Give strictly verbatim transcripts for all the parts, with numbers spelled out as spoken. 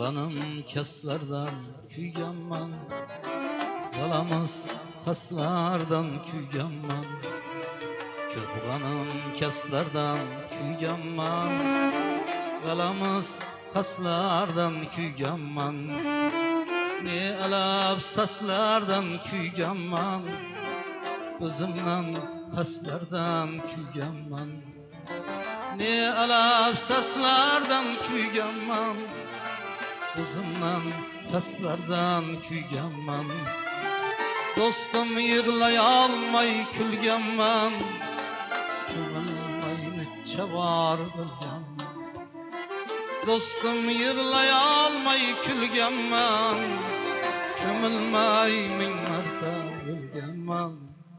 Kanım keslerden kuyganman, Galamız kaslardan kuyganman. Köp kanım keslerden kuyganman, Galamız kaslardan kuyganman. Ne alap saslardan kuyganman, Gözümden kaslardan kuyganman. Ne alap saslardan kuyganman, Gözümden kaslardan kuyganman. Dostum yığlay almay külganman, Kömülmay neçe var bilganman. Dostum yığlay almay külganman, Kömülmay min marta bilganman.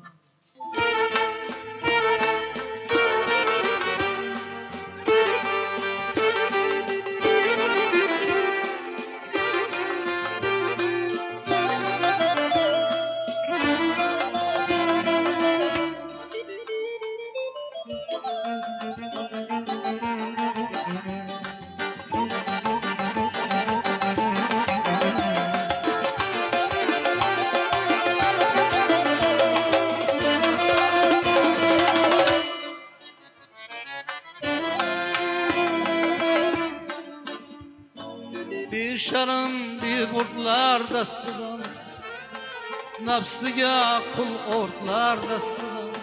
Bir şarım bir burtlar dastıdan, Nafsiga kul ortlar dastıdan.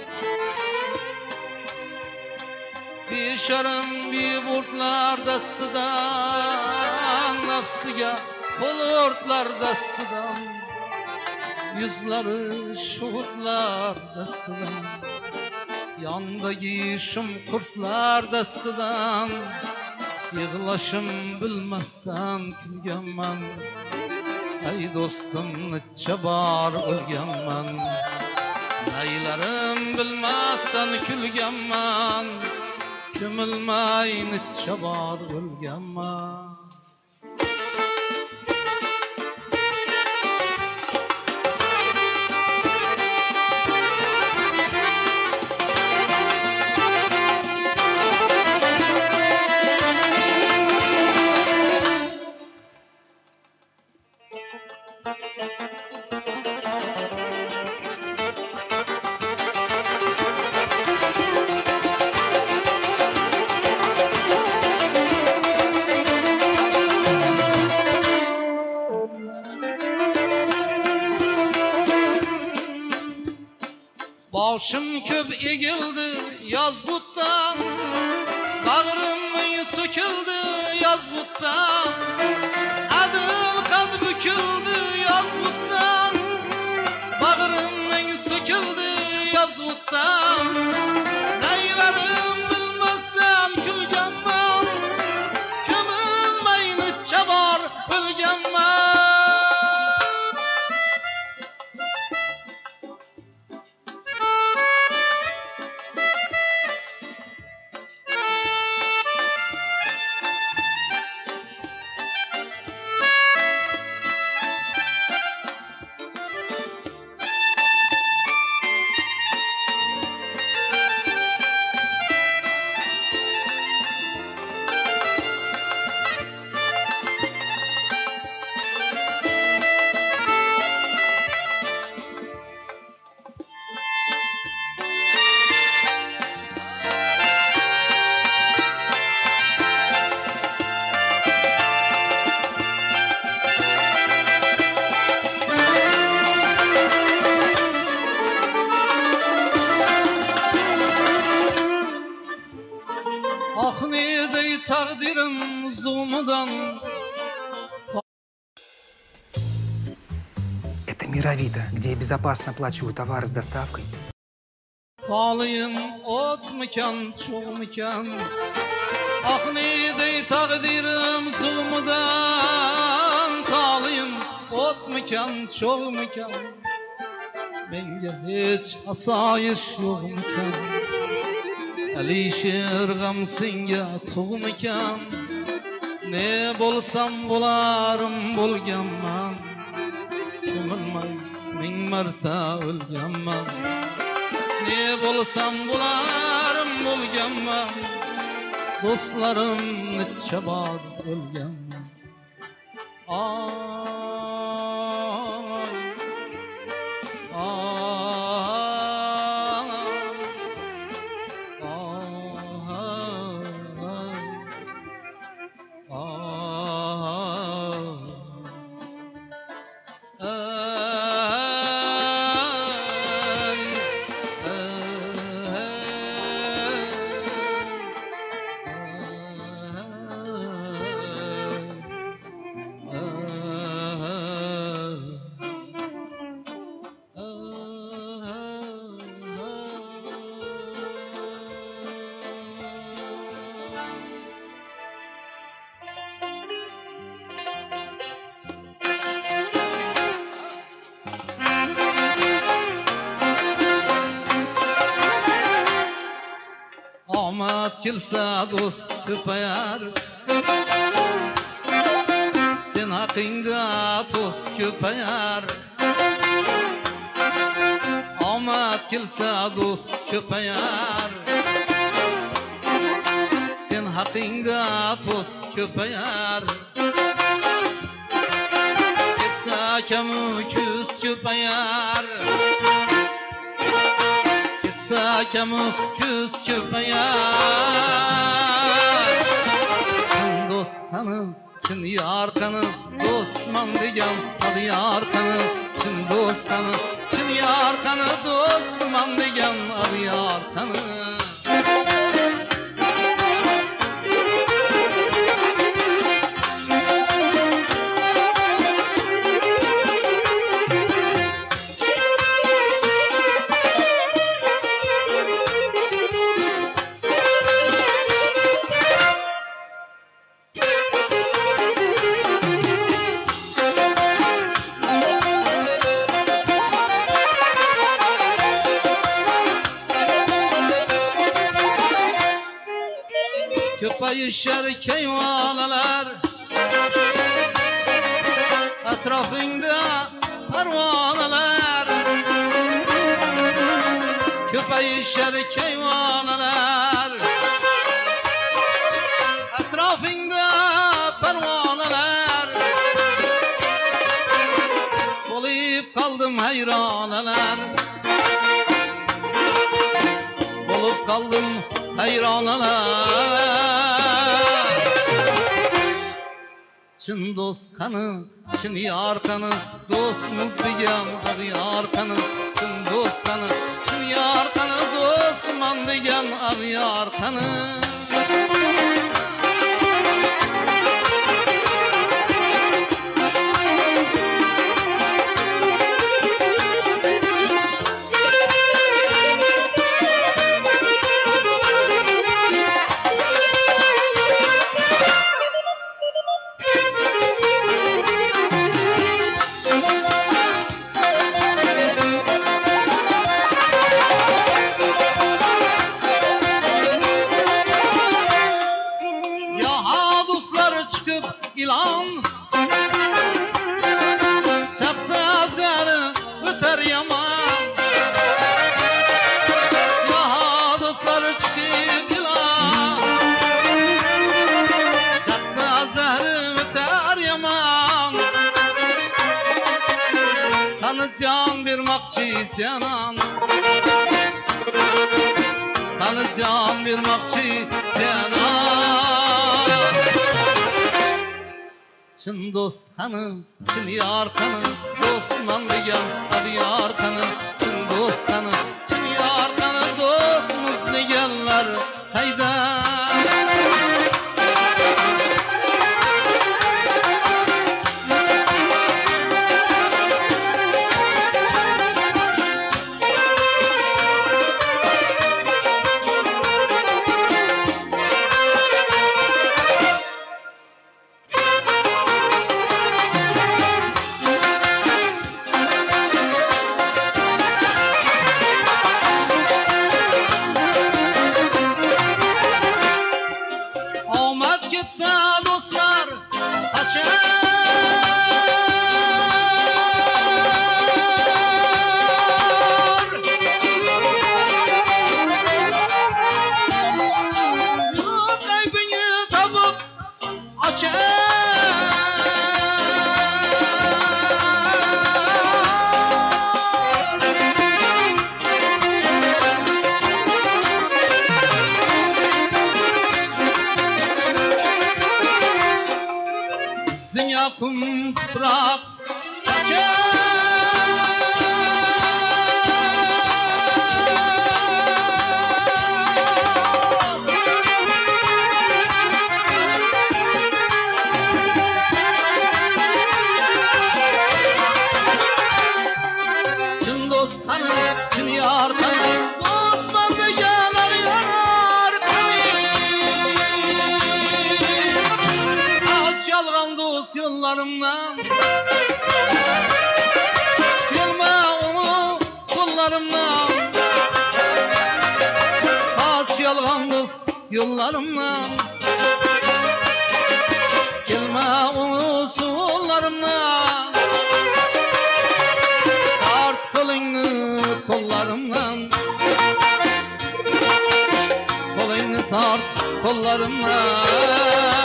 Bir şarım bir burtlar dastıdan, Nafsiga kul ortlar dastıdan. Yüzleri şuhutlar dastıdan, Yandagi şum kurtlar dastıdan. Yığlaşım bilmezden külganman, Ay dostum neçe bar ölganman. Neylerim bilmezden külganman, Kömülmay neçe bar ölganman. Başım köp egildi yazbuttan, Bağrım söküldü yazbuttan. Adıl kad büküldü yazbuttan, Bağrım söküldü yazbuttan. Neylerim bilmezden külganman, Kömülmay neçe bar ölganman. Ah neydi takdirim zulmüden. Это Мировита, где я безопасно плачу товары с доставкой. Talıyım ot mekan, çoğ mekan. Ah neydi takdirim zulmüden. Talıyım ot mekan, çoğ mekan. Benge hiç asayiş yok mekan. Alişir gam senga tuğ mekan. Ne bolsam bolarım bolganman. Kömülmay min marta ölganman. Ne bolsam bolarım bolganman. Dostlarım neçe bar ölganman. Kilsa dost köpeyar, sen hakkında toz köpeyar. Omad kilsa dost köpeyar, sen hakkında toz köpeyar. Ketsa kemu küs köpeyar, kemu küs köpeyar. Çın dostanı, çın yarkanı, dostman degen adı yarkanı. Çın dostanı, çın yarkanı, dostman degen adı yarkanı. Köpeyişer keyvanalar, etrafında pervaneler. Köpeyişer keyvanalar, etrafında pervaneler. Olup kaldım hayraneler, olup kaldım hayraneler. Çın dost kanı, çın yar kanı, dostumuz degen adı yar kanı. Çın dost kanı, çın yar kanı, dostman degen adı yar kanı. İlan çaksa zerı öter yaman. Ya dostlar çıkıp ilan çaksa zerı öter yaman. Kanı can bir makçı canan, kanı can bir makçı canan. Çın dost kanı, çın yar kanı, dostman degen adı yar kanı. Çın dost kanı, çın yar kanı, dostumuz degenler hayda. yakın bırak Çın dost kanı, çın yar kanı, dost bandı yanar yanar Az yalgan dost yollarımdan Gelme onu sollarımdan Az yalgan dost yollarımdan Gelme onu sollarımdan Art kolunu kollarımdan Kolunu tart kollarımdan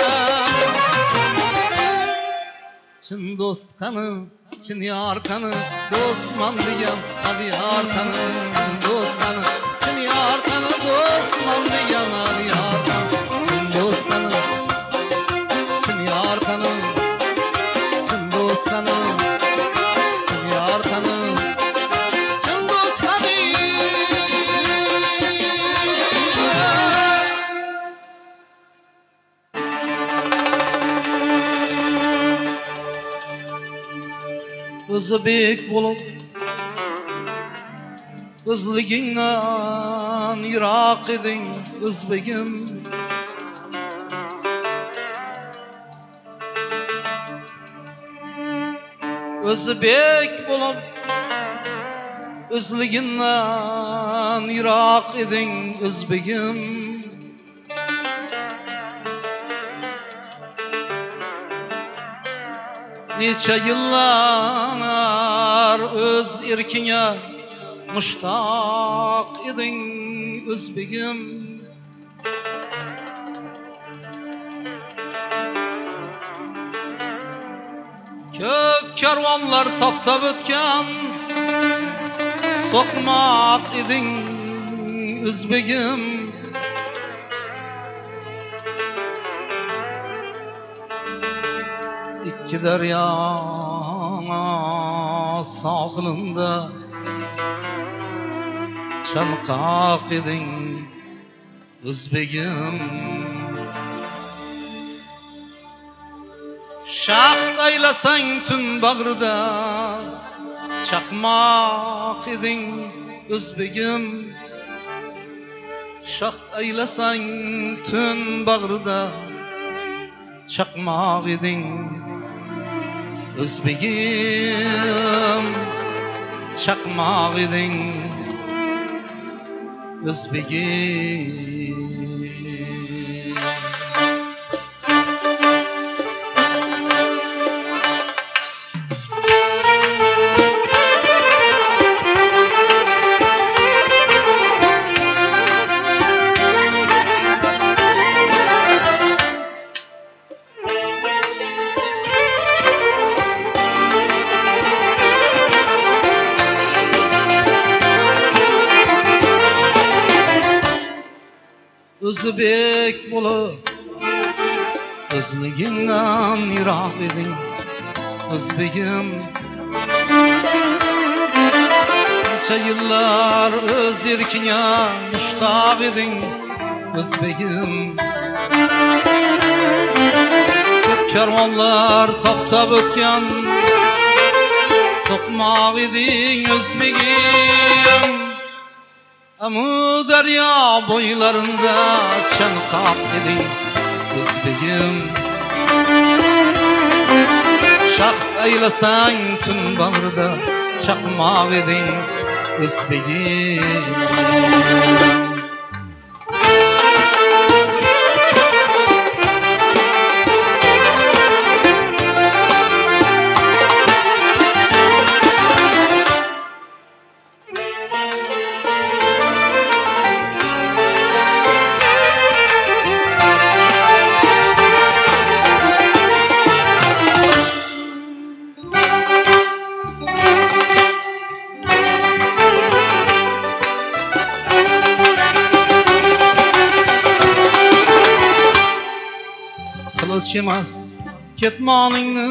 Çın dost kanı, çın yar kanı Dostman diyen hadi yar kanı Dost kanı, çın yar kanı Dostman diyen hadi yar kanı Çın dost kanı, çın yar kanı Çın dost kanı, çın yar kanı Çın dost kanı Özbek bolup Özliginden Irak edin Özbegim Özbek bolup Özliginden Irak edin Özbegim Neçe yıllar öz erkine muştak edin Özbegim Köp kervanlar taptap ötken sokmak edin Özbegim İki derya sahilinde çalkak edin Özbegim Şaht aylasan tün bağrıda çakmak edin Özbegim Şaht aylasan tün bağrıda çakmak edin Özbegim çakmak edin Özbegim Özbek bolup Özliginden Irak edin Özbegim Neçe yıllar öz erkine muştak edin Özbegim Köp kervanlar taptap ötken sokmak edin Özbegim Amu derya boylarında çankak edin Özbegim Şak eylesen tün bağrıda çakmak edin Özbegim Yemez ketmaningni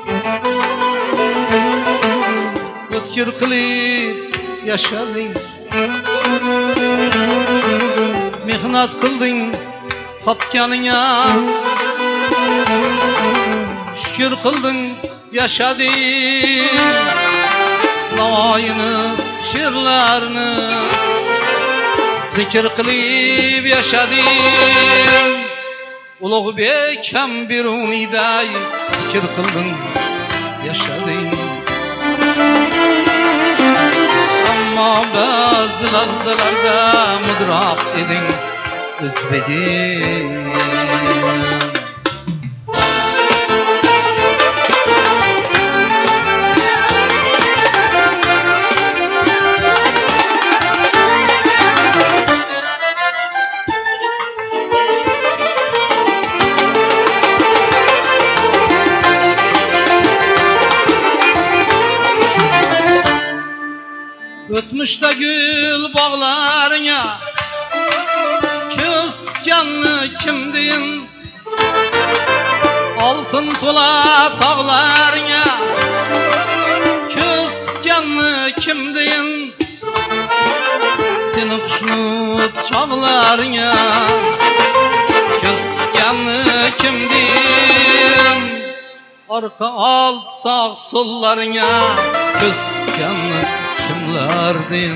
o'tkir qilib yashading, mehnat qilding topganingga, shukr qilding yashading, navoiyni she'rlarini zikr qilib yashading, Ulug'bek ham Beruniyday fikr qilding yashading. Ammo ba'zi lahzalarda mudroq eding o'zbegim. O'tmishda gül bog'larga ko'z tutganni kim deyin, oltin to'la tog'larga ko'z tutganni kim deyin, seni xushnud chog'larga ko'z tutganni kim deyin, orqa old sog' so'llarga ko'z tutganni kimlardin.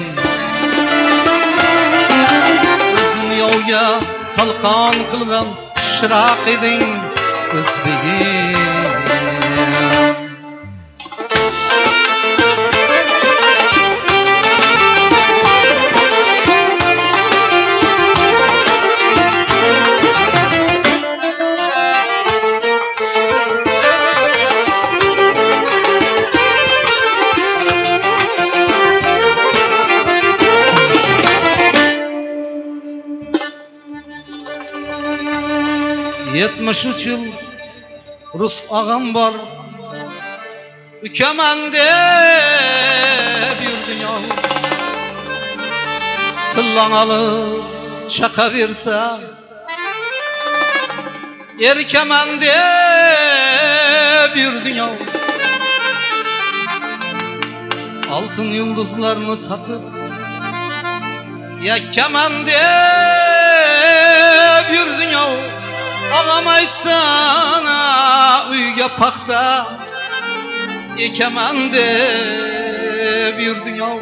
O'zini yovga qalqon qilgan shiroq eding o'zbegim. yetmiş üç yıl Rus ağam var, ükemen deb yurdun ya. Kıllanalı çaka verse, erkemen deb yurdun ya. Altın yıldızlarını takıp, yakkemen deb yurdun ya. Ağam aytsana uyga paxta ekaman deb yurding ya.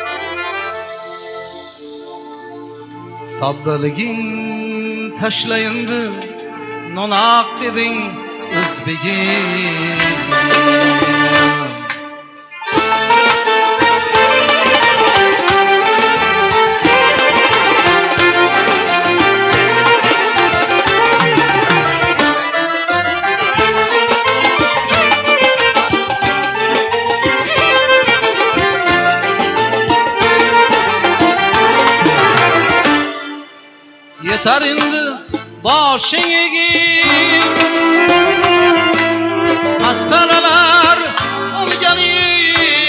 Soddaliging tashlayindi, no'noq eding o'zbegim. Yeter indi boshing egib, masxaralar olganing.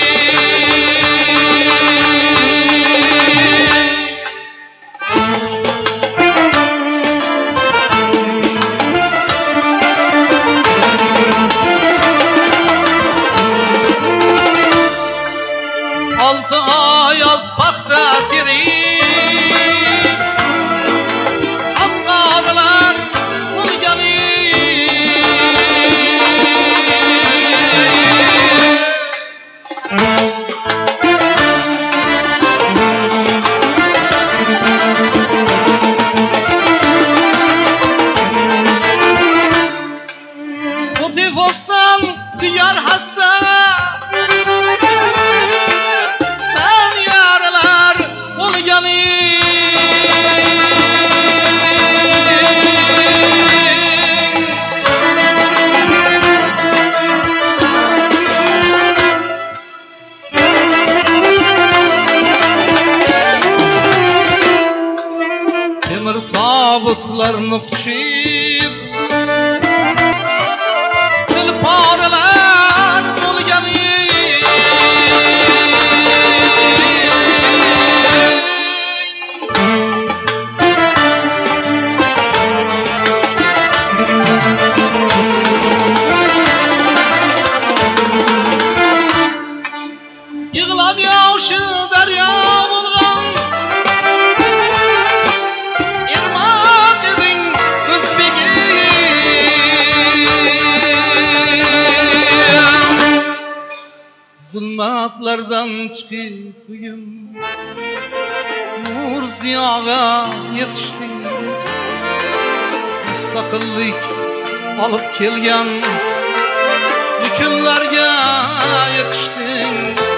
Olti oyoz paxta terik, tabutlarını quchib, til poralar bo'lgan. zulmatlardan çıkıp bugün nur ziyaga yetiştin. Müstakillik alıp kelgen hükümlerge yetiştin.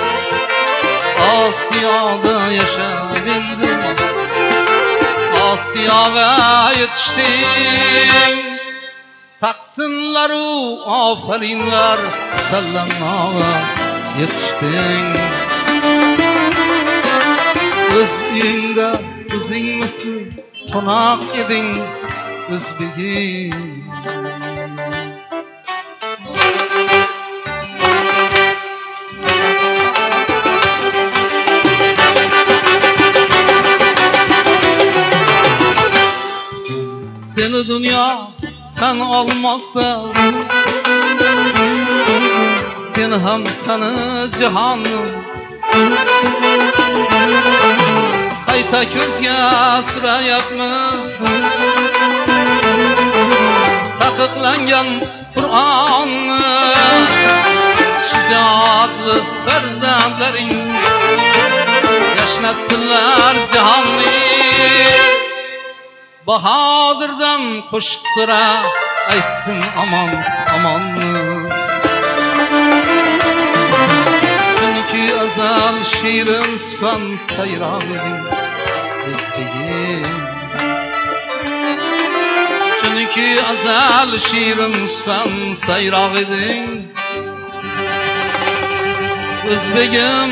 Asiyada yaşabildin, Asiyaga yetiştin. Taksınlaru aferinler sallanmağa yetiştin. Öz uyunda özün misin konak edin özbegin. Seni dünya tan almakta, seni hem tanı cihanım. Kayta közge sürayapmiz taqiqlangan Qur'onni. Shijoatli farzandlaring yashnatsinlar jahonni. Bahadirdan qo'shiq sira aytsin aman amanni. Chunki azal shirin sukan sayrog' eding o'zbegim. Chunki azal shirin sukan sayrog' eding o'zbegim.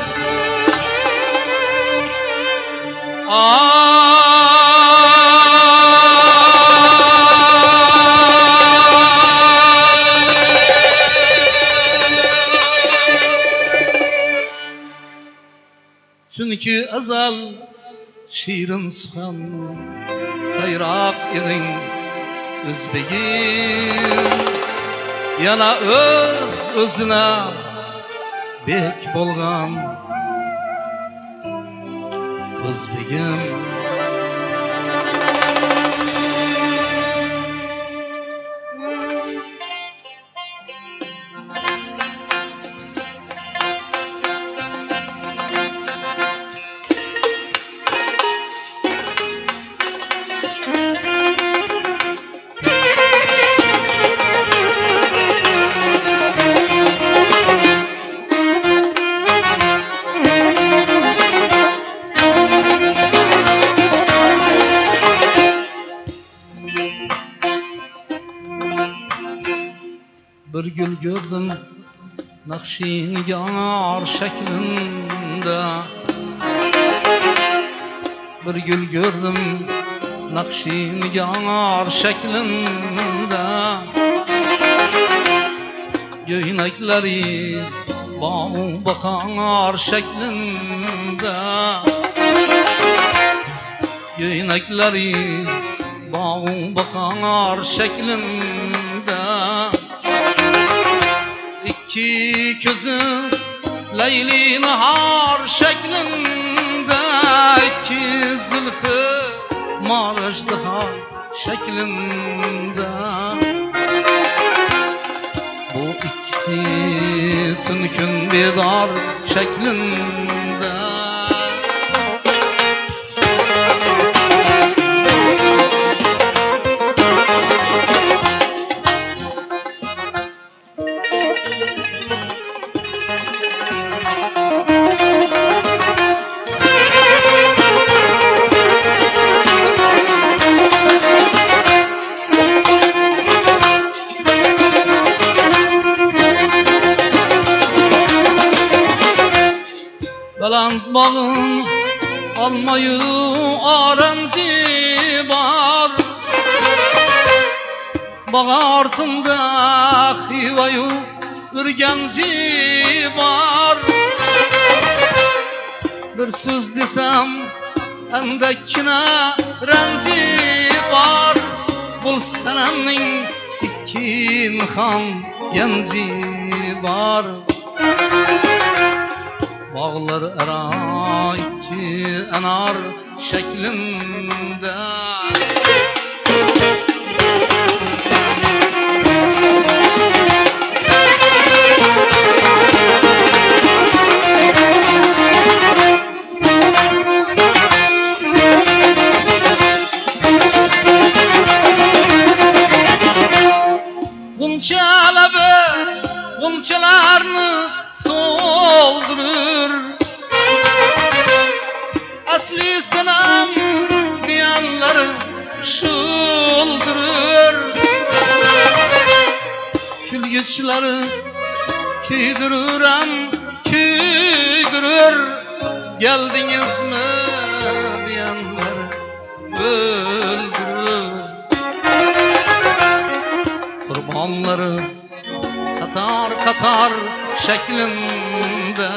Çünkü azal şirin sukan sayrak edin özbegim. Yana öz özüne bek bolgan özbegim. Bir gül gördüm Nakşinigar şeklinde. Bir gül gördüm Nakşinigar şeklinde. Göynekleri bağ bakar şeklinde. Göynekleri bağ bakar şeklinde. İki közü Leyli nahar şeklinde. İki zülfü Marajdıhar şeklinde. Bu ikisi tünkün bedar şeklinde. Baland bağın almayı aranzi var. Bağ artında hivayı ürgenci var. Bir söz desem endekine renzi var. Bul senenin iki nıhan yenzi var. Bağlar ara iki anar şeklinde. Gunçalarını soldurur. Asli sanam diyanları şuldurur. Külgüçleri küydürürem, küydürür. Geldiniz mi diyanları öldürür. Kurbanları katar katar şeklinde.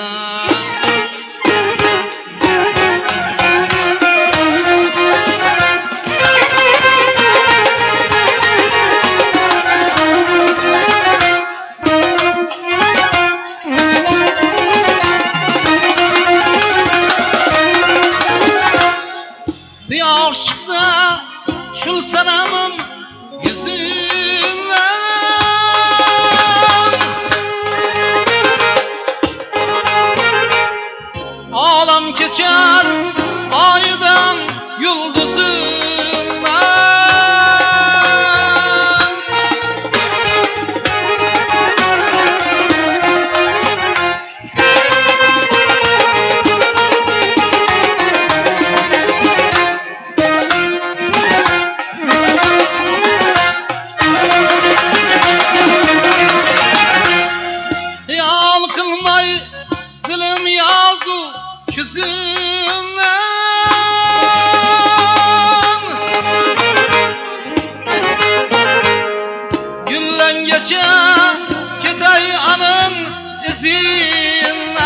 Yağış çıksa şul sanamım yüzünden. Ağlam geçer aydan yıldızından. Yal kılmay dilim yazı küzünden. Güllen geçe ketay anın izinden.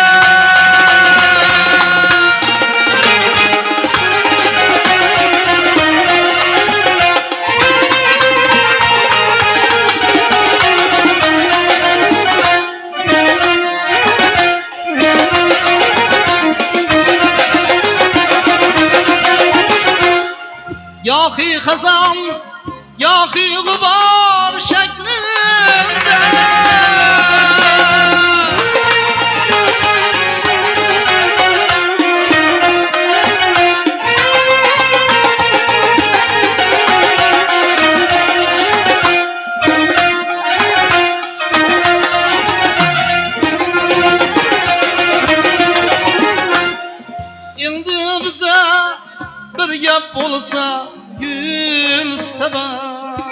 Yahi hazan, yahi gubar şeklinde. Indi bize bir gap olsa gül sebep.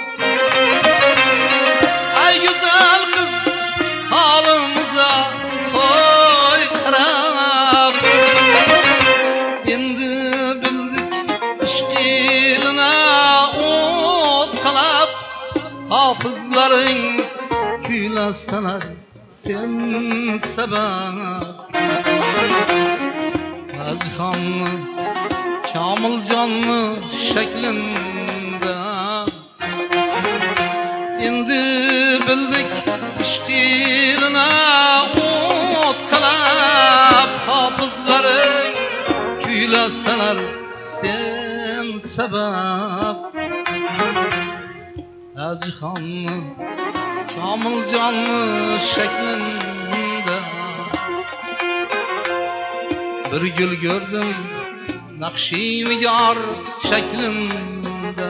Ay güzel kız halımıza koy karab. Endi bildik işkiline ot kalap. Hafızların kuylasalar sen sebep. Azhanlı kamil canlı şeklinde. Endi bildik işkiline ot kalap. Hafızların kuylasalar sen sebep. Azhanlı kamil canlı şeklinde. Bir gül gördüm Nakşinigar şeklinde.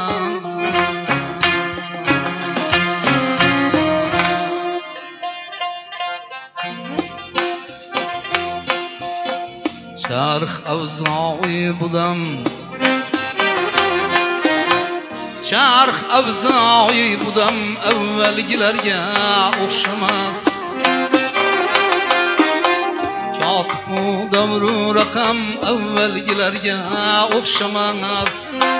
Çarx avzai budam, çarx avzai budam, evvelgilerge o'xshamas. Katbu davru rakam evvelgilerge o'xshamas.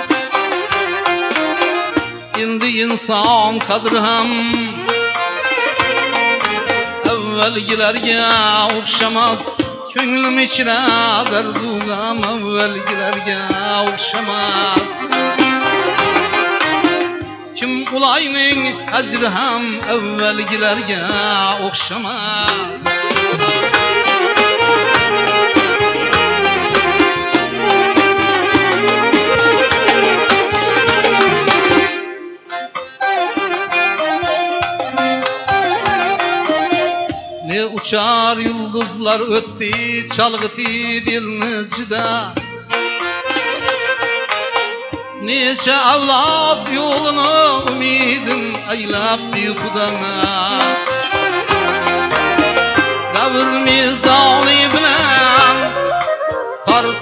Endi inson qadri ham evvelgilerge o'xshamas. Ko'nglim ichra dardu gam evvelgilerge o'xshamas. Kim ulayning ajri ham evvelgilerge o'xshamas. Ne uçar yıldızlar ötti çalgıtı dilini cida. Neçe avlad yolunu umidin aylab di Xudama.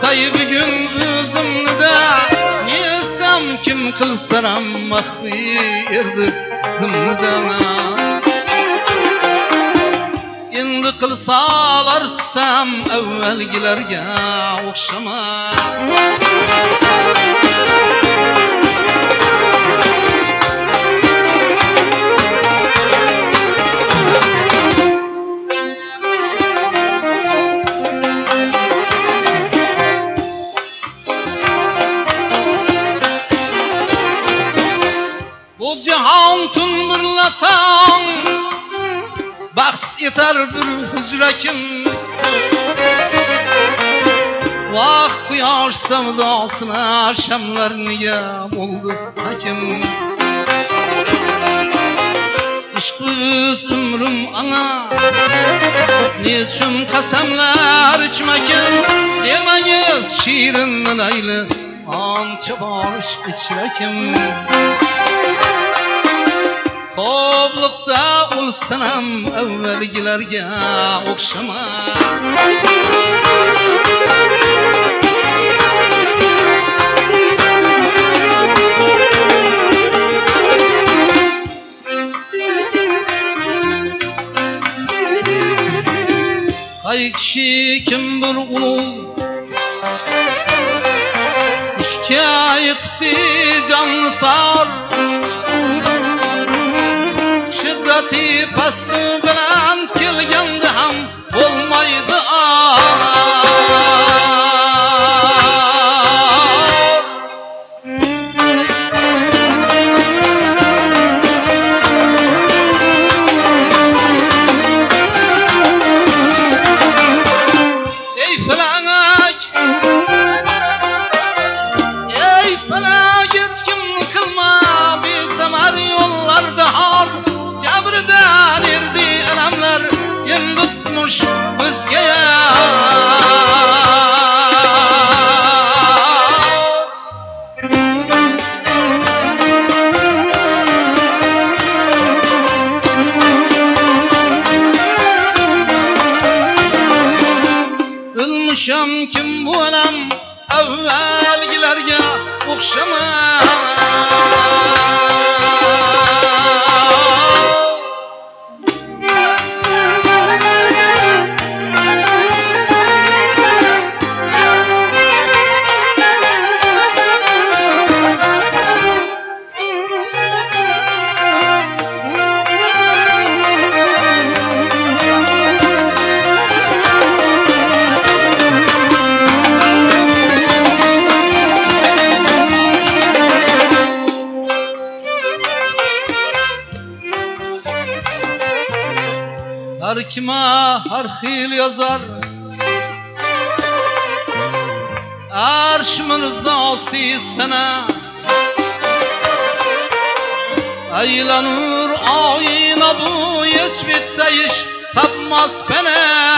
Kaybı gün özümde Niyezdem kim kılsaram mahvirdi zımnıdana Endi kılsalarsam evvelgilerge okşamaz Bu cihan tündürlatan Baks yeter bir hücrekim Vah kuyaş sevdasına Şemler niye oldu hakim İşkız ömrüm ana Niçin kasemler içmekim Demeyiz şiirin leyli Ança barış içrekim Koblukta ulsanam evvelgilerge okşamaz Kay kişi kim bir ulu Şikayetdi canlı sar Şiddeti pastı bilen kelgende ham olmaydı ağır Ey felak Ey felak hiç kim kılma bir semer yollarda har Cabrdan erdi alamlar yen tutmuş bizgeye Ölmüşem kim bu alam evvelgilerge okşamaz Her kime her hil yazar Arş mırzası sana Aylanır ayna bu hiç bitteyiş tapmaz bana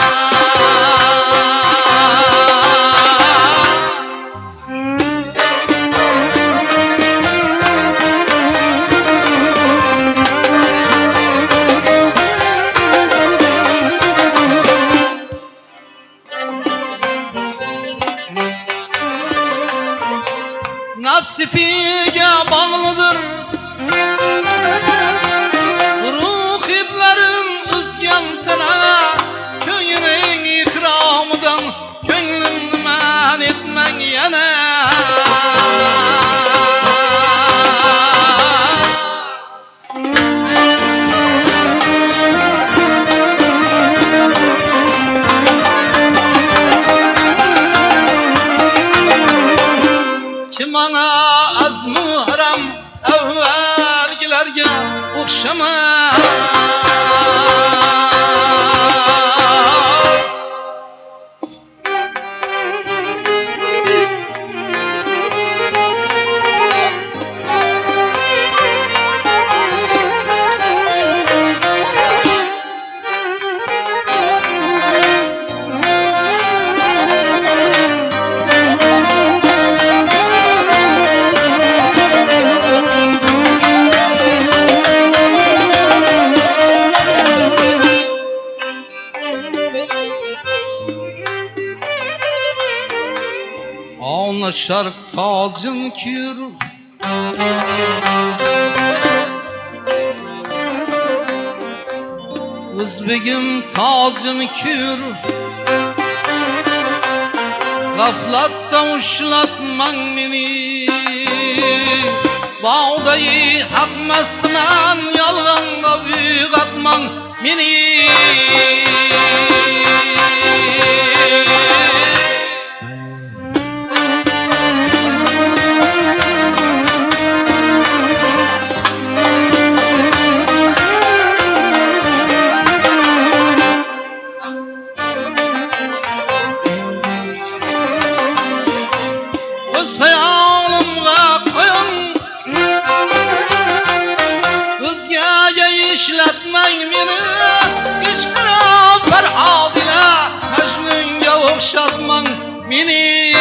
Nafsi piye bağlıdır Ruhiblerim üzgen tena Köyünün ikramıdan Könlüm man etmen yana Kim ana azmı ona şark tacın kür. Özbegim tacın kür. Gaflattan uşlatman meni, bağdayı hak mestman, yalganga uygatman meni. İşletmen meni, işkira Ferhad ile Mecnun'ya okşatman meni.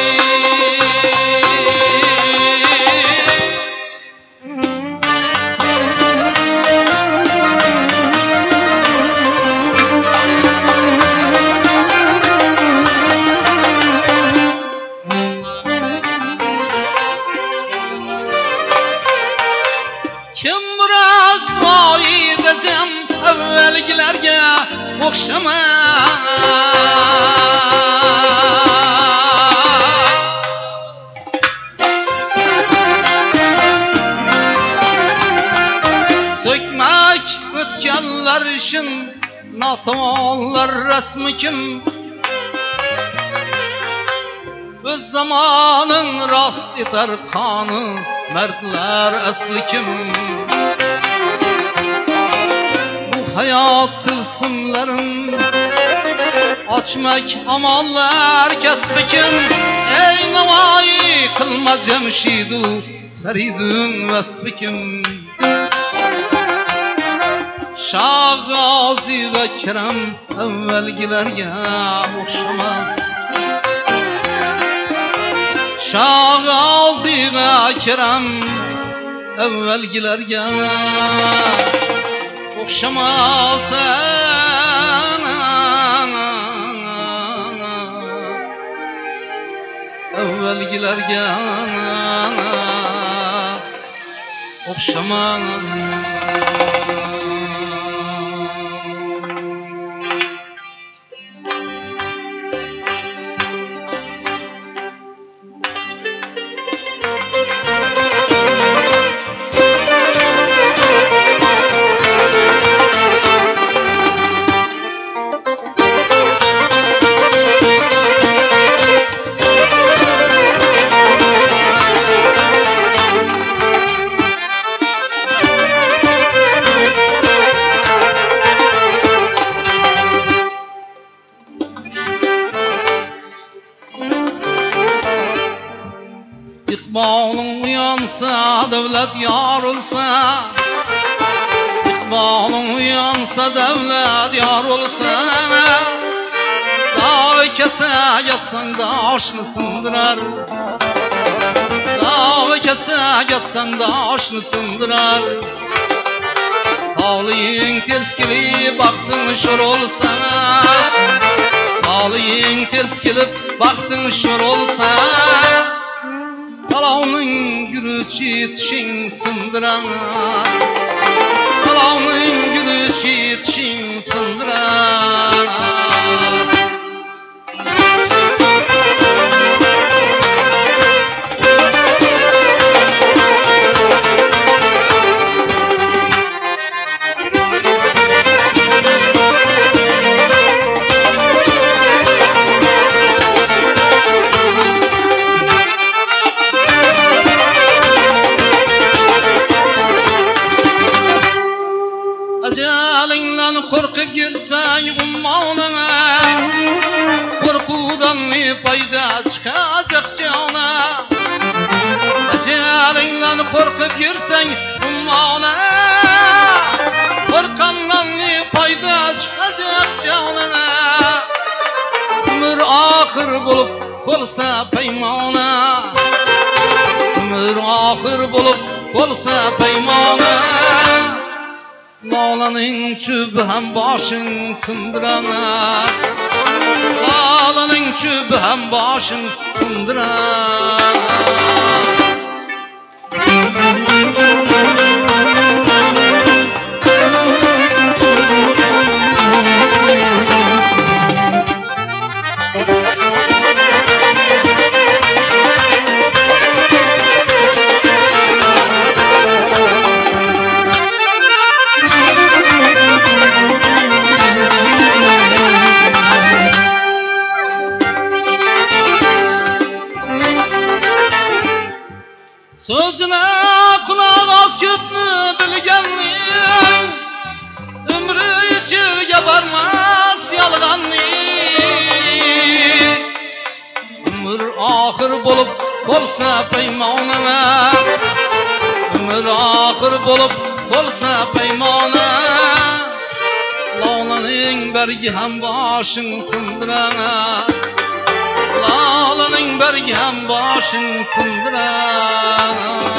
Kim biraz vay desem evvelgilerge okşama. Sökmek ötkenler için natavallar resmi kim? Öz zamanın rast eter kanı mertler asli kim? Bu hayat tılsımların açmak amallar kesbi kim? Ey navai kılma cemşidu feridun vesbi kim? Şah Gazi ve Kerem evvelgilerge okşamaz. Şah Gazi ve Kerem evvelgilerge okşamaz. Evvelgilerge okşamaz. İkbalın uyansa devlet yar olsa, İkbalın uyansa devlet yar olsa, dağı kese yatsan da aşını sındırar. Dağı kese yatsan da aşını sındırar. Ağlayın ters gelip baktın şor olsa, ağlayın ters gelip baktın şor olsa, Kalavның gülüçü yetişin sındıran, Kalavның gülüçü yetişin sındıran. Ecelinle korkup girsen ummanına, korkudan ne payda çıkacak cana. Ecelinle korkup girsen ummanına, korkandan ne payda çıkacak canına. Ömür ahır bulup olsa peymana, ömür ahır bulup olsa peymana. Lağlanın çübü hem başın sındırana, Ağlanın çübü hem başın sındırar. Sözüne kulak az köpnü bilgenliğin, ömrü içirge barmaz yalganliğin. Ömür ahir bolup bolsa peymanına, ömür ahir bolup bolsa peymanına, Lağlanın bergi hem başın sındırana, Lağlanın bergi hem başın sındırana.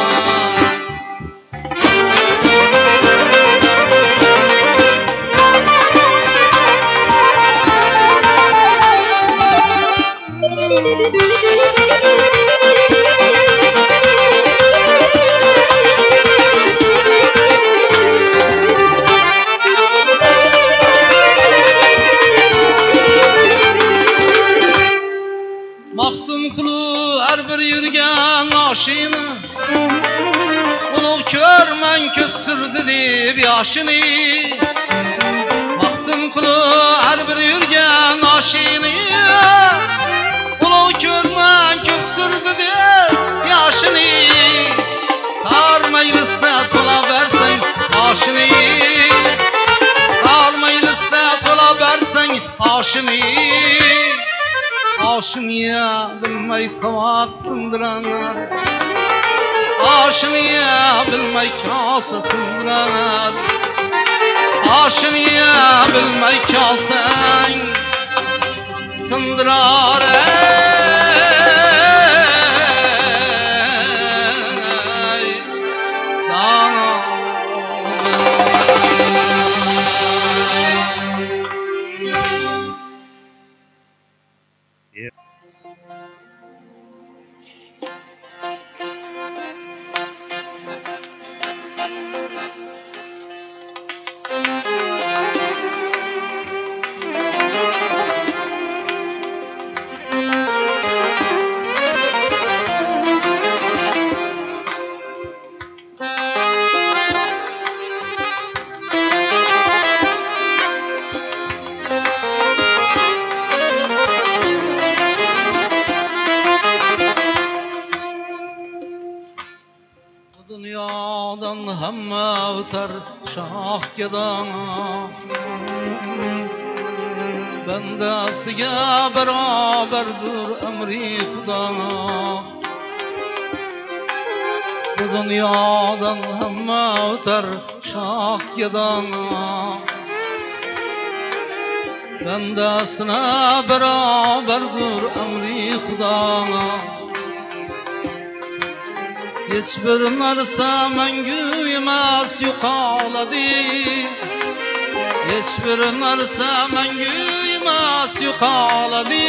Maktun kulu her bir yürgen aşını, onu körmen köpsürdü deyip yaşını. Maktun kulu her bir yürgen aşını, onu körmen köpsürdü deyip yaşını. Kar mecliste tola versen aşını, kar mecliste tola versen aşını. Aşınıya bilmey tavak sındıranar, aşınıya bilmey kase sındıranar, aşınıya bilmey kasen sındırar. Ey dana dünyadan hemme öter şah gedana, bendesiga beraberdir emri Xudana. Bu dünyadan hemme öter şah gedana, bendesine beraberdir emri Xudana. Hiçbir narsa mengü emas yuqaladı, hiçbir narsa mengü emas yuqaladı.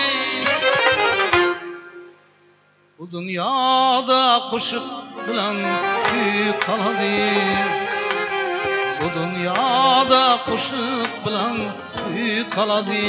Bu dünyada kuşuk bilen kuy qaladı, bu dünyada kuşuk bilen kuy qaladı.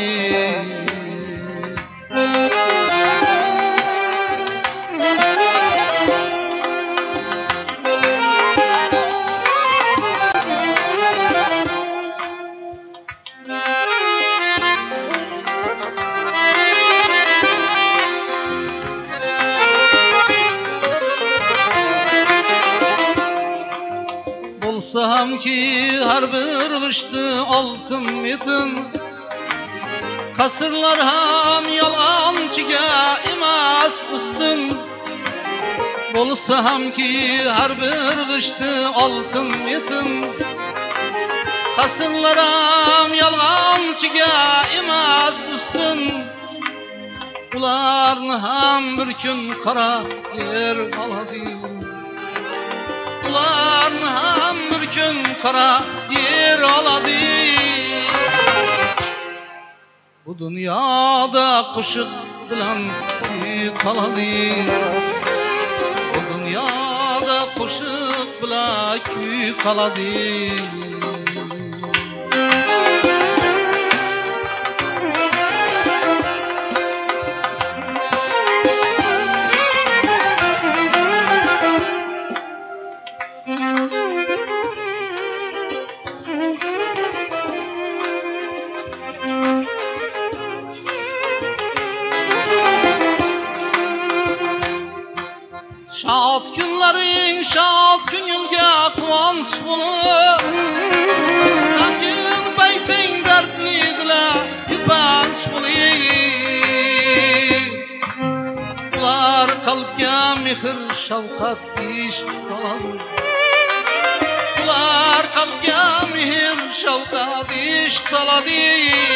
Bolsam ki her bir gıştı altın metin, kasırlar ham yalancıga emas üstün. Bolsam ki her bir gıştı altın metin, kasırlar ham yalancıga emas üstün. Ularni ham bir gün kara yer aladı, ularni ham bir gün kara yer aladı. Bu Bu dünyada kuşuk bilen kaladı. Bu dünyada kuşuk bilen kaladı. Şad günlerin şad gününge kıvanç bulur. Namgin beytin dertlidile yüpenç bulur. Ular kalpge mihir şavkat işk saladı. Ular kalpge mihir şavkat işk saladı.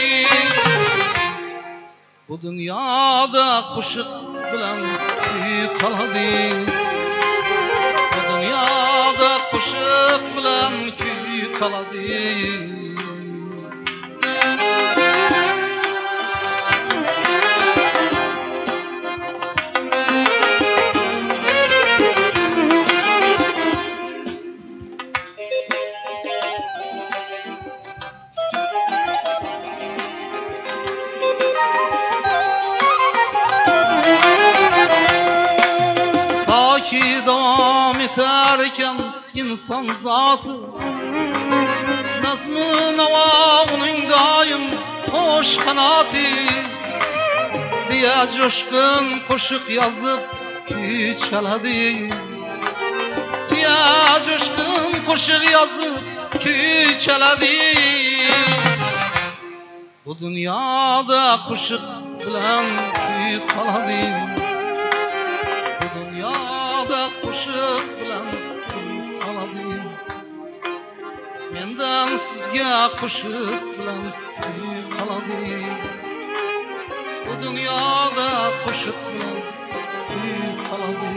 Bu dünyada kuşuk bilen kaladı. Bu dünyada kuşuk bilen kaladı. Ki devam ederken insan zatı nazmı navavının daim hoş kanatı diye coşkun koşuk yazıp ki çaladı. Diye coşkun koşuk yazıp ki çaladı. Bu dünyada koşuk bilen ki kaladı. Kuşuk bilen kaladı. Menden sizge kuşuk bilen kaladı. Bu dünyada kuşuk bilen kaladı.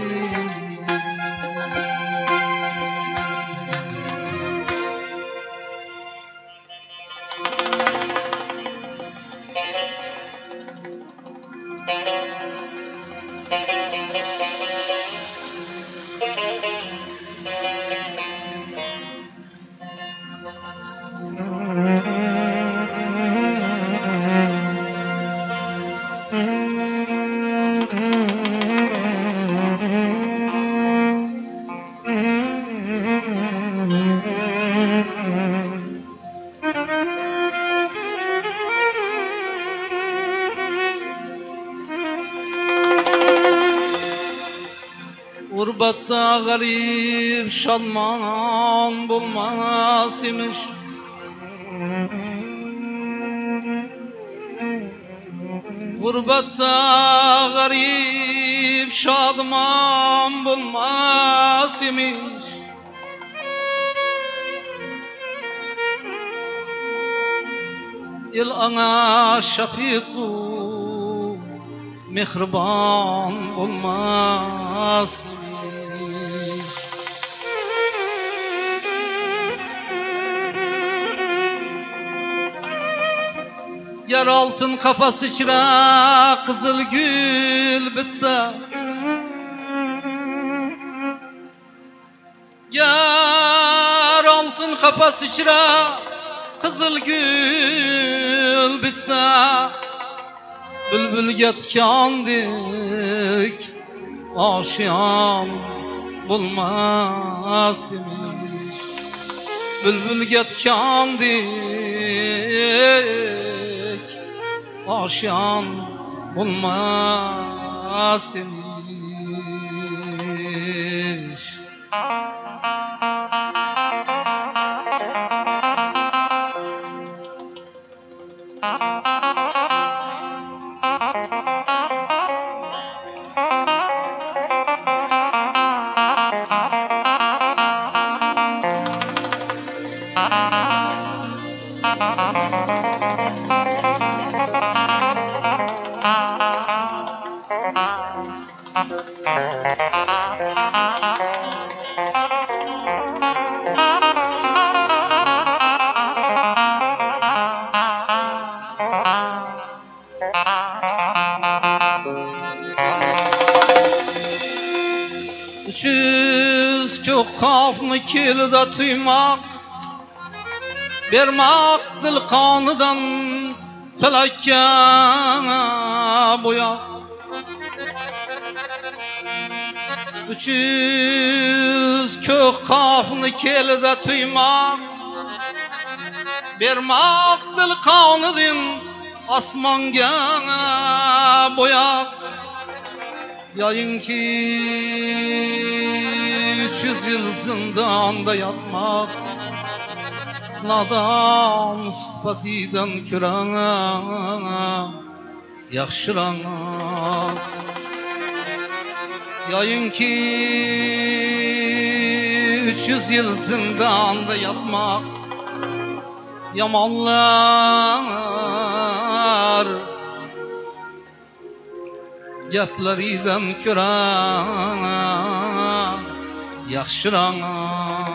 Gurbette garip şadman bulmaz imiş. Gurbette garip şadman bulmaz imiş. El ana şafiku mihriban bulmaz. Yer altın kafası içine kızıl gül bitse, yer altın kafası içine kızıl gül bitse, bülbül yetkandik aşiyan bulmaz imiş. Bülbül yetkandik aşiyan bulmaz imiş. kafni kelida tuymak, bermak dil qonidan felakka boyak. Üç yüz kök kafni kelida tuymak, bermak dil qonidan asmanga boyak. Yayınki üç yüz yıl zindanda yatmak, nadan suhbatidan körana yaxşıranak. Yayınki üç yüz yıl zindanda yatmak, yamanlar gaplaridan ko'ra yaxshiroq.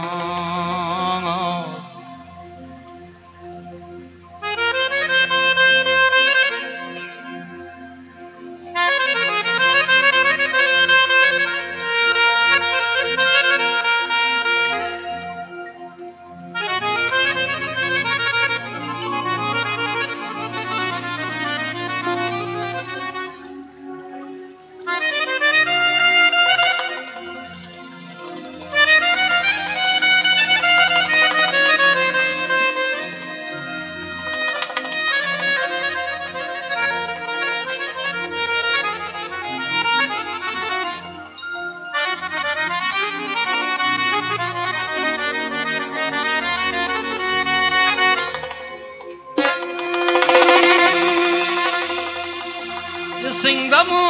Esingdami,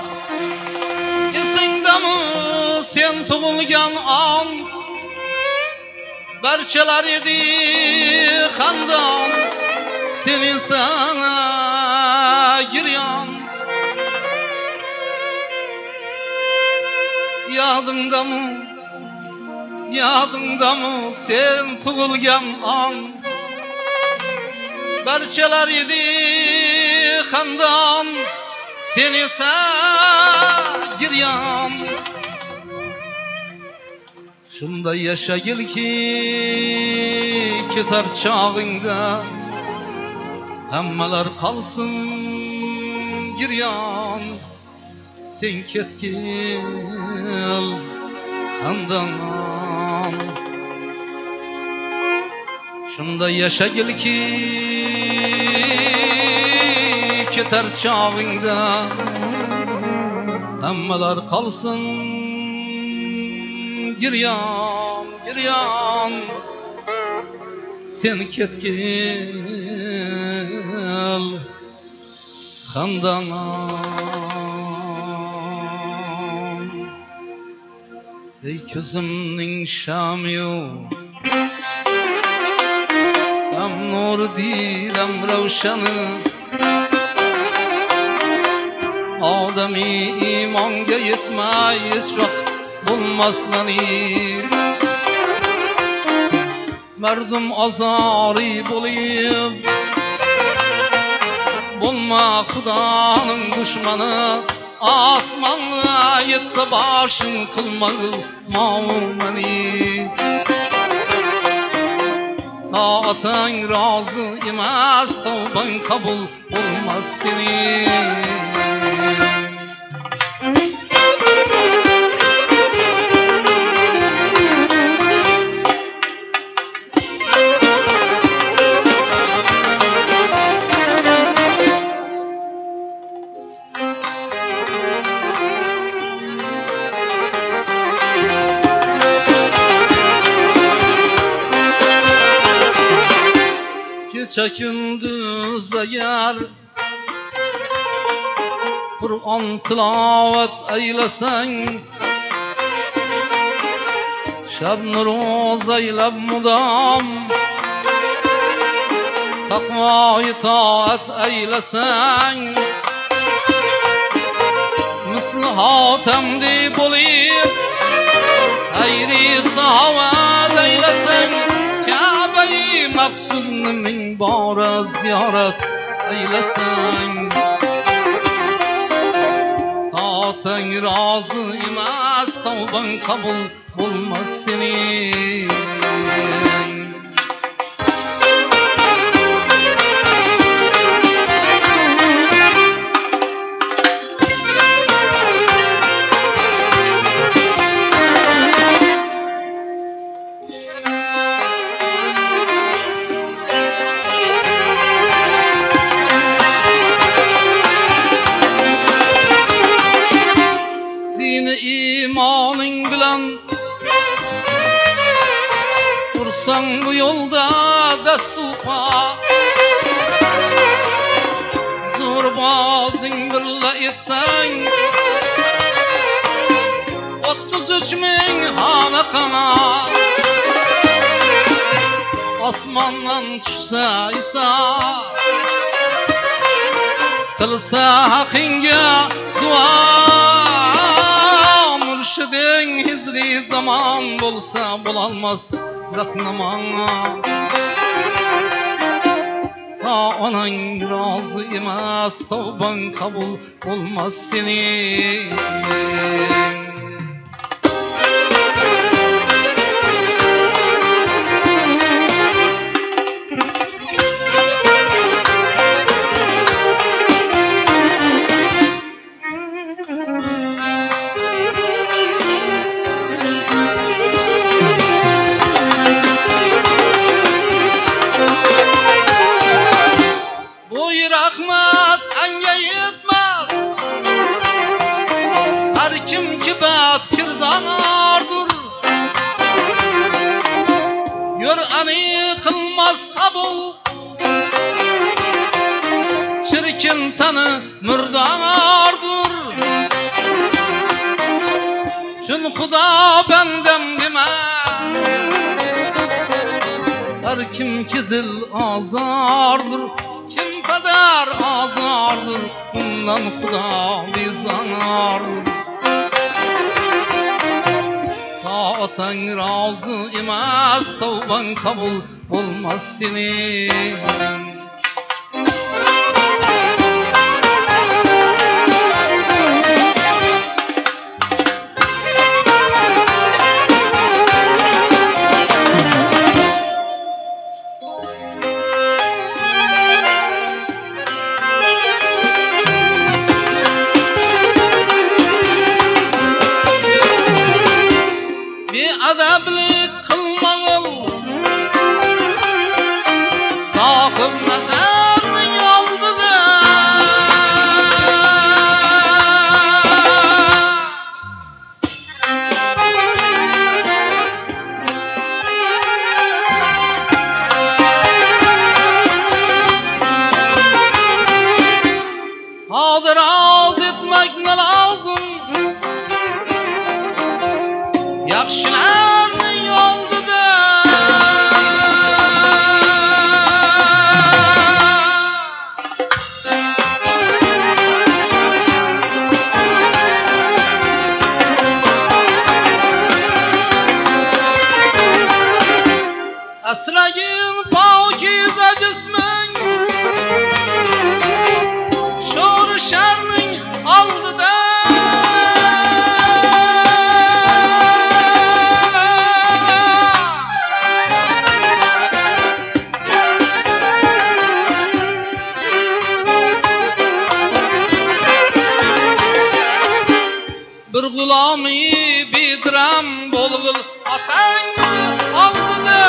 esingdami sen tug'ilgan an, barchalar edi xandon, sen esa giryon. Yodingdami, yodingdami sen tug'ilgan an, barchalar edi xandon, sen esa giryon. Shunda yashagilki ketar chog'ingda, hammalar qolsin giryon, sen ketgil xandon. Shunda yashagilki ketar chog'ingda, hammalar qolsin giryon, giryon, sen ketgil xandon. Ey ko'zimning shami-yu, ham nuri dilam ravshani, odamiy iymonga yetmay hech vaqt bo'lmaslani. Mardum azori bo'lib, bo'lma xudoning dushmani. Osmonga yetsa boshing qilmag'il mo'mini. Toatang rozi emas, tavbang qabul bo'lmas sening. Kecha kunduz agar Qur'on tilovat aylasang, shab ro'z aylab mudom, taqvo itoat aylasang, misli hotamdi bo'lib ayri saovat aylasang, Ka'bai maqsudni ming bora ziyorat aylasang, otaň razı emas, tawban kabul bolmaz senin. İmanın bilen dursan bu yolda destupa, zorbazın birle etsen otuz üç min hana kana, asmandan düşse İsa kılsa hakinga dua. Mürşidin hizri zaman bolsa bolalmaz rahnamana, ta onan razı emas, tawban kabul olmaz senin. Rahmat anga yetmez, her kim ki bad kirdanardır, yor ani kılmaz kabul, çirkin tanı mürdanardır. Şun Huda bendem demez, her kim ki dil azardır, kim kadar azardır, bundan Huda bizanardır. Ta otaň razı emas, tawban kabul olmaz senin. Adablik kılmağıl, sahib nazarning oldida, hadir az etmek ne lazım, yaxshilarning oldida. Asragin pokiza jisming sho'r sharning oldida, bir gulamy bidram bolgul ataň aldyda.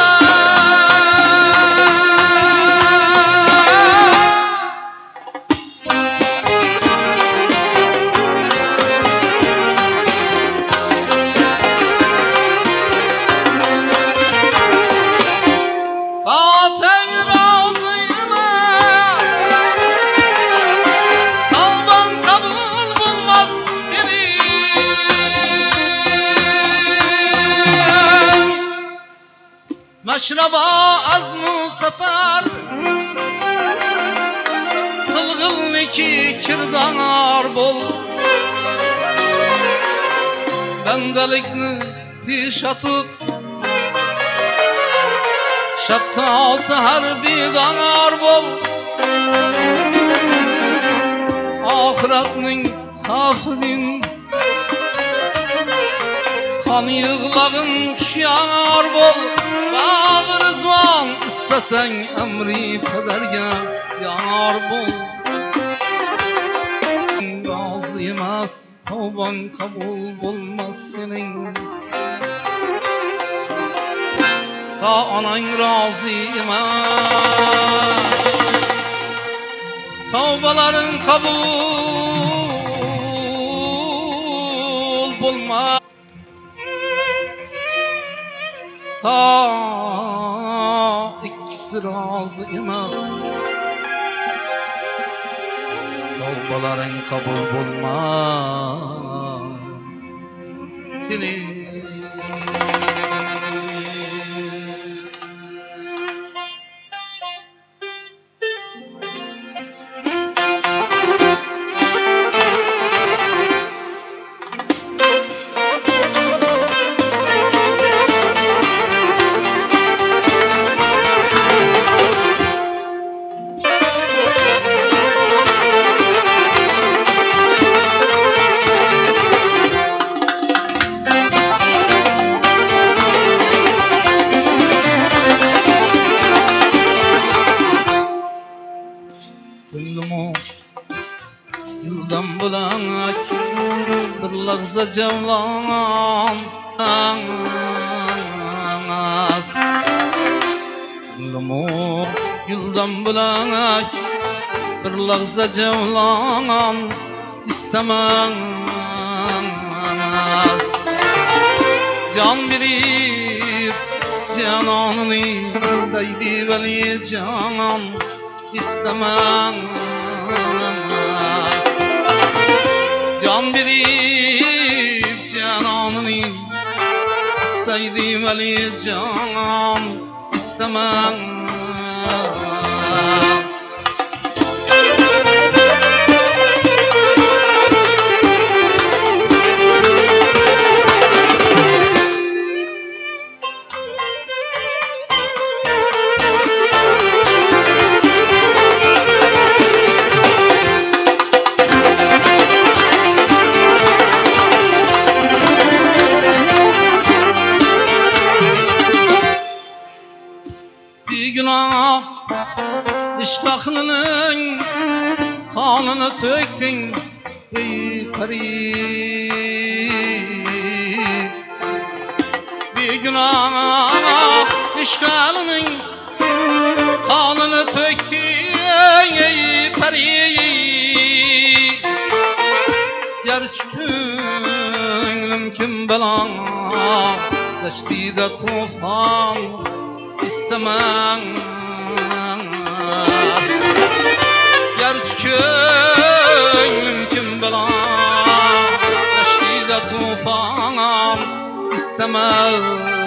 Ataň razı emas, tawban kabul bolmaz senin. Maşraba azmu safar, kılgılniki kirdanar bol, bendelikni pişa tut, şapta sahar bidanar bol. Ahiretning hafidin Kan yığlağın kuşyar bol Bağır rızvan istesen emri pederge yar bol Razı emas tavban kabul bulmaz senin Ta anan razı emas Tavbaların kabul bulmaz Ta ikisi razı emas Tavbaların kabul bulmaz Senin Yıldan bulan bir lahza cevlan Yıldan bulan bir lahza cevlan istemez Can verip cananını isteydi veli canan istemez Can verip cananını isteydi veli canan istemez Bir günah iştahının kanını töktün ey peri Bir günah iştahının kanını töktün ey peri Gerçi könlüm kim belan Geçti de tufan istemez Gerçi könlüm kim belan Geçti de tufan istemez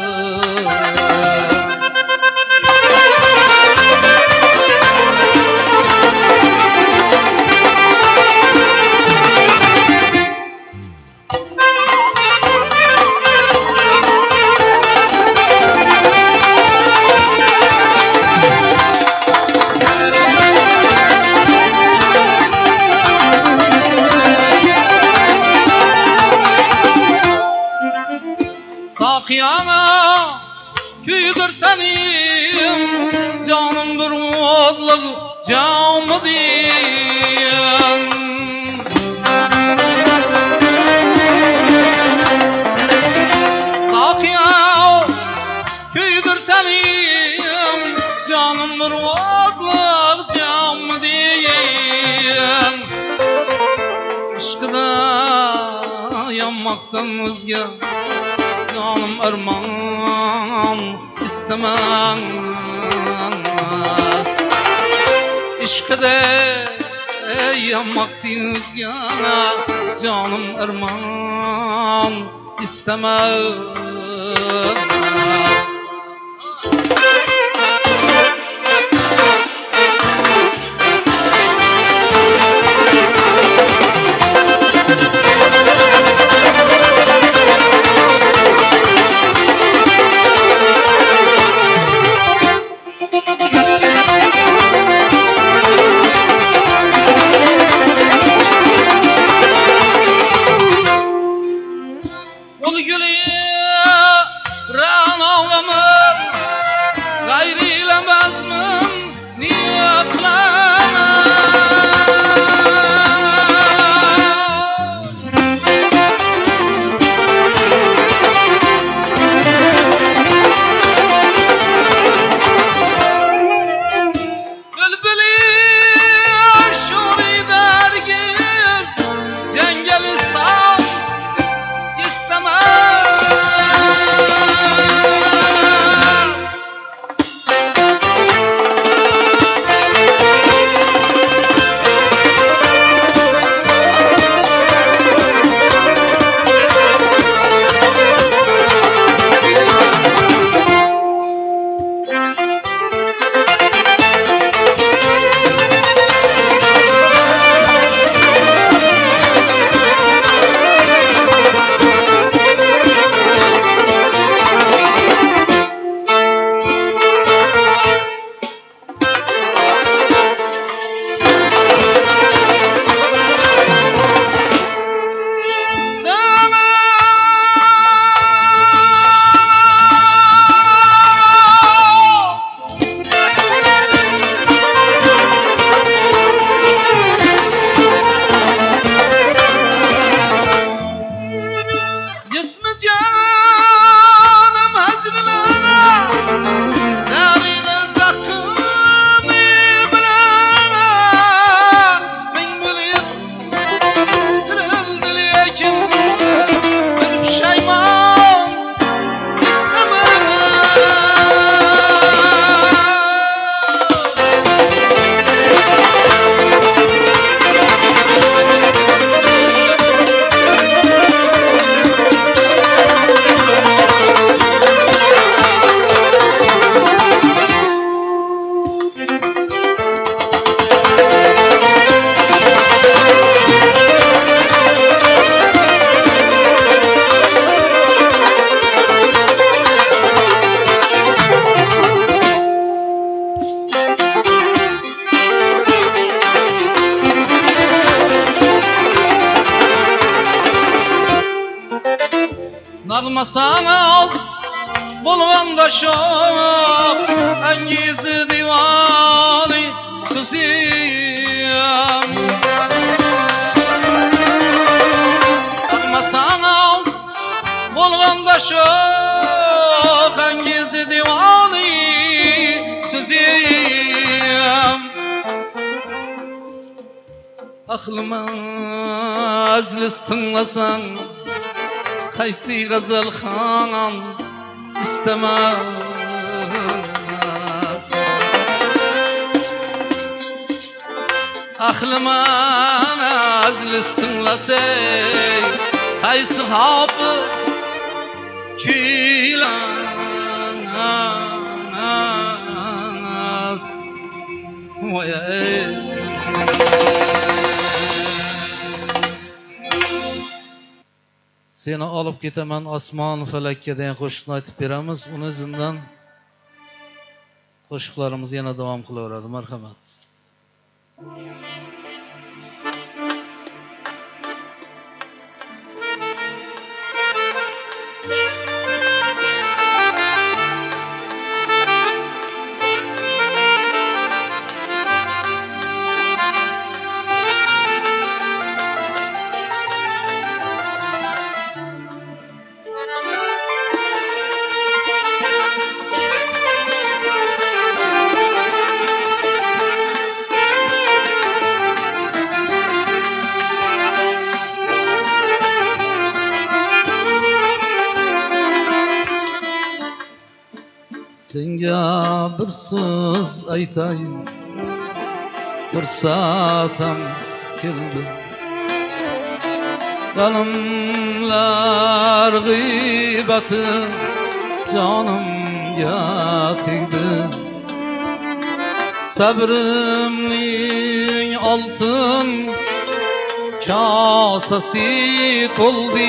Sakiyana küydürtenim canımdır modlu camı diyen Sakiya küydürtenim canımdır modlu camı diyen Aşkıda yanmaktan özge Canım arman istemez İşkıda yanmaktın özgana Canım arman istemez Ol gülüm Akılmasanız bulganda şok engizi divani susiyam. Akılmasanız bulganda şok engizi divani susiyam. Aklıma azlis tınlasan kaysi gazel xan istemez. Aklıma azlis tınlasay kaysi hafız kilanas. Vay ey seni alıp gitaman asman felakka degan qo'shiqni aytib beramiz. Uni izidan qo'shiqlarimiz yana davom qilaveradi. Marhamat. Senga bir so'z aytayım, fırsatam keldi. Kanımlar gıybati canımga tegdi. Sabrimning oltin kosasi to'ldi.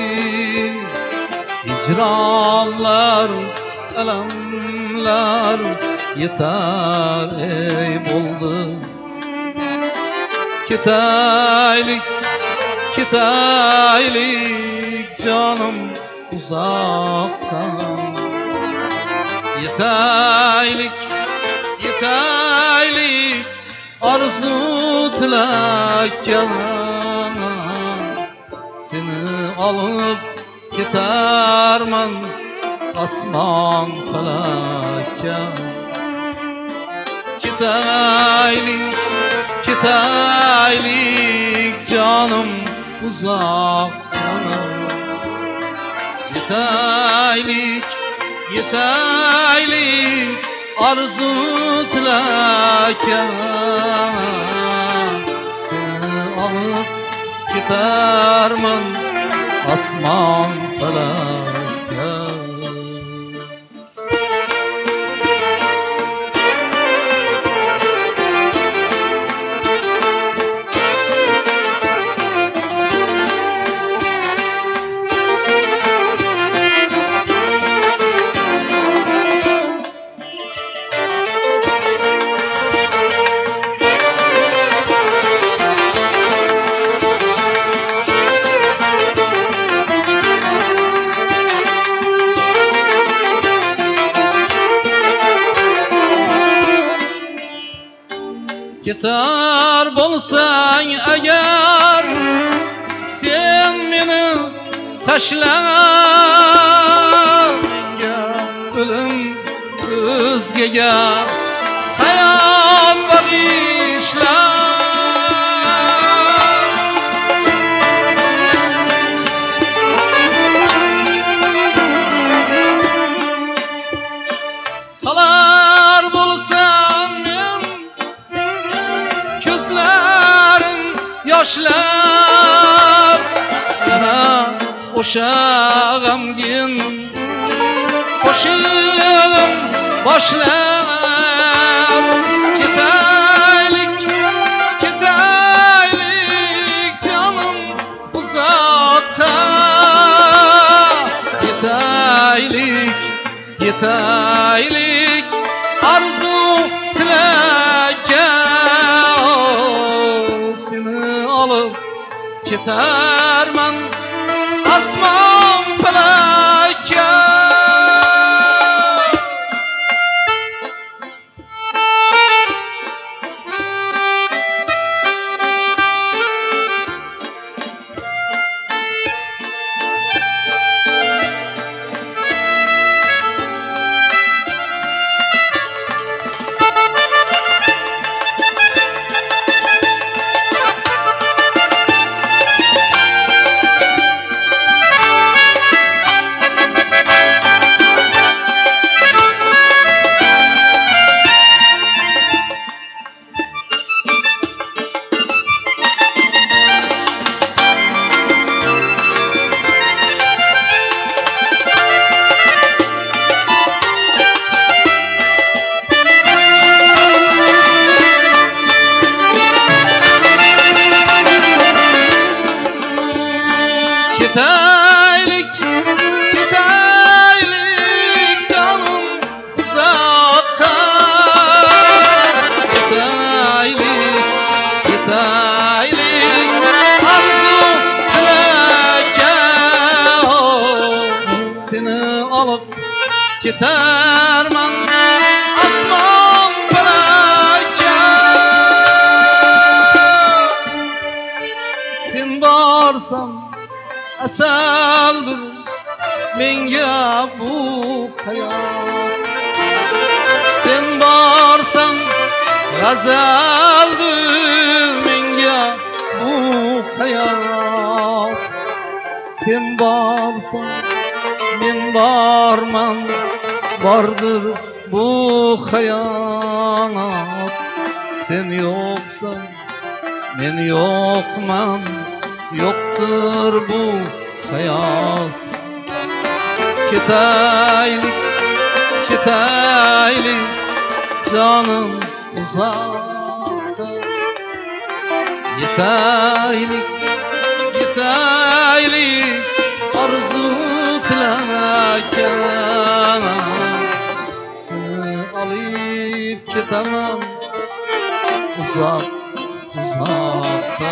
Hicronlar alamlar yeter ey buldu. Kitaylik, kitaylik canım uzaktan. Yetaylik, yetaylik arzu tilakka. Seni alıp gitarman asman falakka. Kitaylik, kitaylik canım uzaktan. Yetaylik, yetaylik arzu tilakka. Seni alıp gitarman asman falakka. Gitar bolsan eğer sen meni taşla. Menga ölüm özgege hayat bag'ishla. Kalar bolsan men ko'zlarim yoshlar. Yana o'sha g'amgin qo'shig'im boshlab. Ketaylik, ketaylik canım uzoqqa. Ketaylik, ketaylik arzu tilakka. Seni alıp ketarman asman falak. keterman asman felakka. Sen barsan asaldır menga bu hayat. Sen barsan gazaldır menga bu hayat. Sen barsan men barman, bardır bu hayat. Sen yoksan men yokman, yoktur bu hayat. Ketaylik, ketaylik canım uzakta. Yetaylik, yetaylik arzu tilakken. Seni alıp ketemem uzak, uzakta.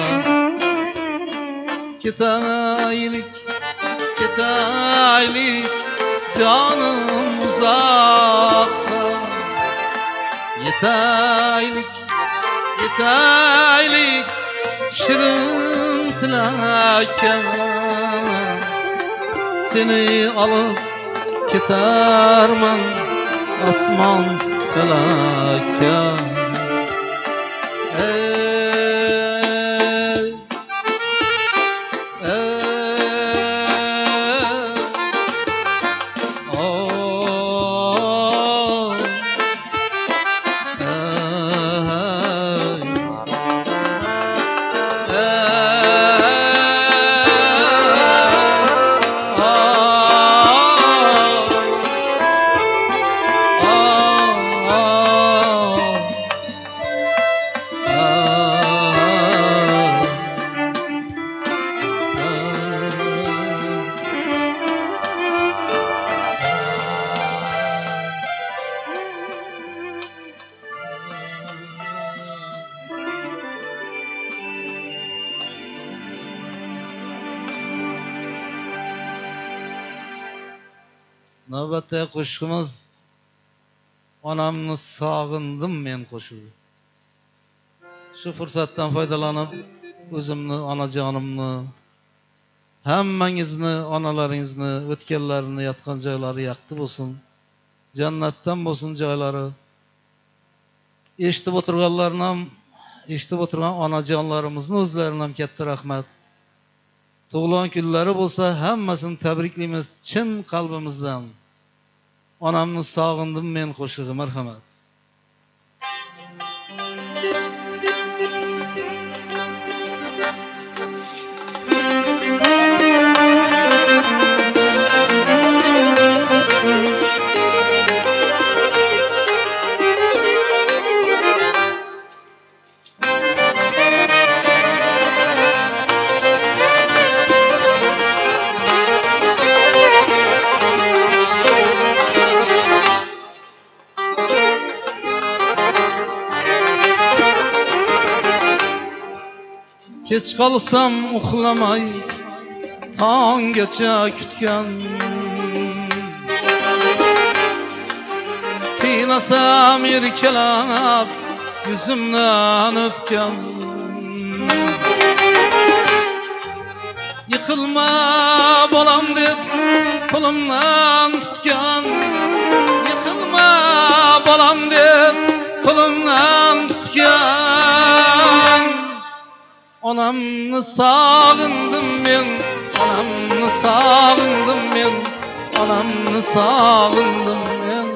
Ketaylik, ketaylik canım uzakta. Yetaylik, yetaylik şirin tilakken. Seni alıp keterman asman felakka. Navbatdagi qo'shig'imiz onamni sog'indim men qo'shig'i. Shu fursatdan foydalanib o'zimni, onajonimni, hammangizni, onalaringizni, o'tganlarini, yotgan joylari yaxti bo'lsin, jannatdan bo'lsin joylari. Eshitib o'tirganlarni ham, eshitib o'tirgan onajonlarimizni o'zlariga ham katta rahmat. Tug'ilgan kunlari bo'lsa hammasini tabriklaymiz chin qalbimizdan. Onamni sog'indim men qo'shig'i, marhamat. Kech qolsam uxlamay tonggacha kutgan, qiynasam erkalab yuzimdan o'pgan. Yiqilma bolam deb qo'limdan tutgan, yiqilma bolam deb qo'limdan tutgan. Onamni sog'indim men, onamni sog'indim men, onamni sog'indim men.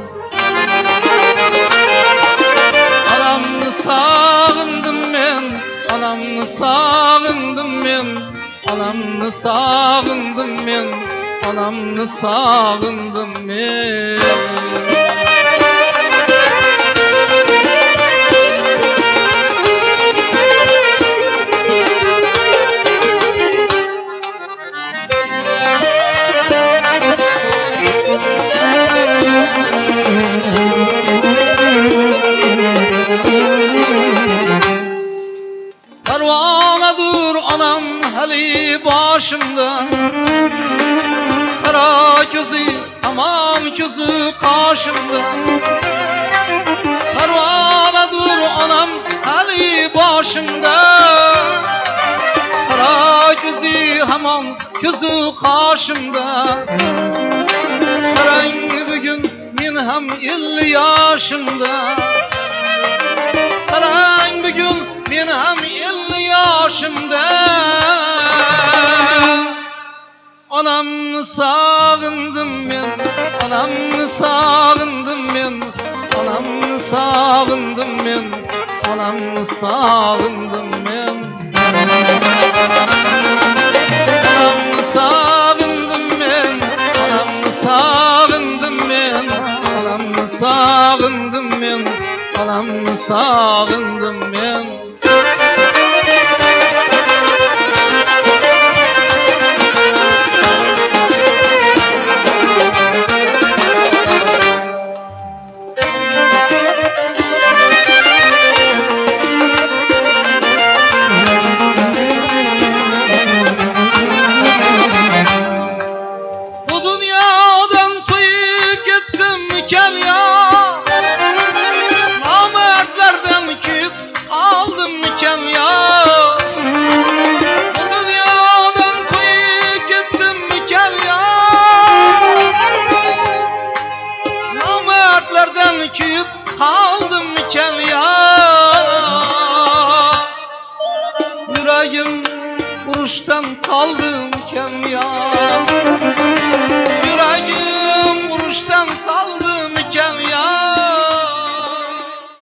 Onamni sog'indim men, onamni sog'indim men, onamni sog'indim men, onamni sog'indim men. Parvanadır anam hali başımda, kara gözü aman gözü karşımda. Pervanadır anam Ali başımda. Kara gözü aman gözü karşımda. Karang bugün men ham elli yaşımda. Karang bugün men ham elli yaşımda. Anamni sağındım men, anamni sağındım men, anamni sağındım men, anamni sağındım men. Anamni sağındım men, anamni sağındım men, anamni sağındım men, anamni sağındım men. Küp kaldım iken ya, yüreğim vuruştan kaldım iken ya.